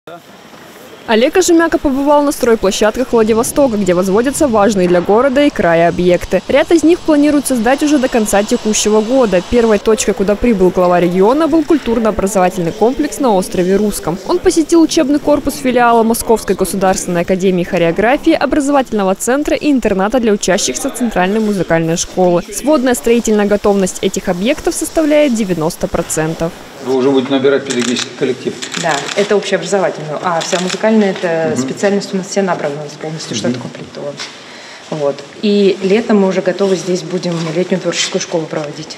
Олег Кожемяка побывал на стройплощадках Владивостока, где возводятся важные для города и края объекты. Ряд из них планируют создать уже до конца текущего года. Первой точкой, куда прибыл глава региона, был культурно-образовательный комплекс на острове Русском. Он посетил учебный корпус филиала Московской государственной академии хореографии, образовательного центра и интерната для учащихся Центральной музыкальной школы. Сводная строительная готовность этих объектов составляет 90%. Вы уже будете набирать педагогический коллектив? Да, это общеобразовательную, а вся музыкальная это специальность у нас вся набрана, у нас полностью штат укомплектован. Вот. И летом мы уже готовы здесь будем летнюю творческую школу проводить.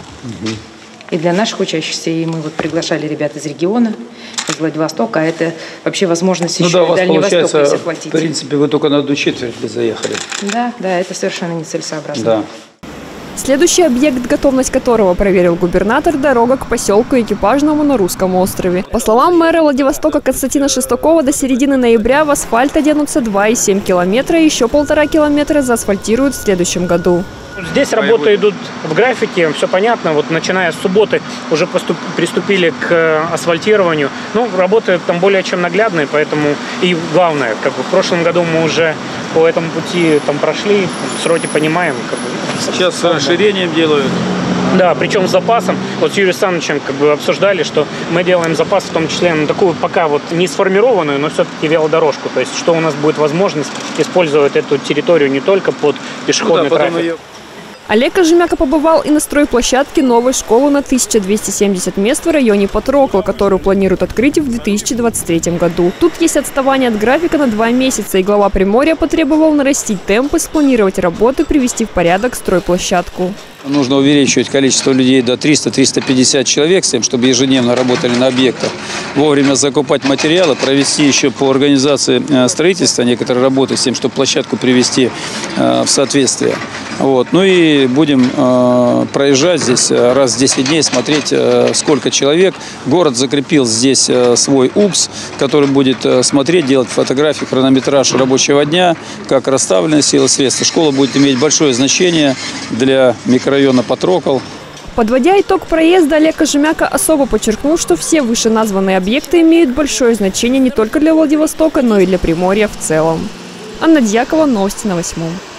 И для наших учащихся, и мы вот приглашали ребят из региона, из Владивостока, а это вообще возможность еще и Дальний Восток, если хватить. В принципе, вы только на 1/4 заехали. Да, это совершенно нецелесообразно. Да. Следующий объект, готовность которого проверил губернатор – дорога к поселку Экипажному на Русском острове. По словам мэра Владивостока Константина Шестакова, до середины ноября в асфальт оденутся 2,7 километра, и еще 1,5 километра заасфальтируют в следующем году. Здесь работы идут в графике, все понятно. Вот начиная с субботы уже приступили к асфальтированию. Ну, работы там более чем наглядные, поэтому и главное, в прошлом году мы уже по этому пути там прошли, сроки понимаем. Сейчас с расширением делают. Да, причем с запасом. Вот с Юрием Александровичем обсуждали, что мы делаем запас, в том числе такую пока вот не сформированную, но все-таки велодорожку. То есть, что у нас будет возможность использовать эту территорию не только под пешеходный трафик. Олег Кожемяка побывал и на стройплощадке новой школы на 1270 мест в районе Патрокла, которую планируют открыть в 2023 году. Тут есть отставание от графика на 2 месяца, и глава Приморья потребовал нарастить темпы, спланировать работы, привести в порядок стройплощадку. Нужно увеличивать количество людей до 300-350 человек, с тем, чтобы ежедневно работали на объектах. Вовремя закупать материалы, провести еще по организации строительства некоторые работы, с тем, чтобы площадку привести в соответствие. Вот. Ну и будем проезжать здесь раз в 10 дней, смотреть, сколько человек. Город закрепил здесь свой УПС, который будет смотреть, делать фотографии, хронометраж рабочего дня, как расставлены силы и средства. Школа будет иметь большое значение для микрорайона Патрокл. Подводя итог проезда, Олег Кожемяка особо подчеркнул, что все вышеназванные объекты имеют большое значение не только для Владивостока, но и для Приморья в целом. Анна Дьякова, новости на 8.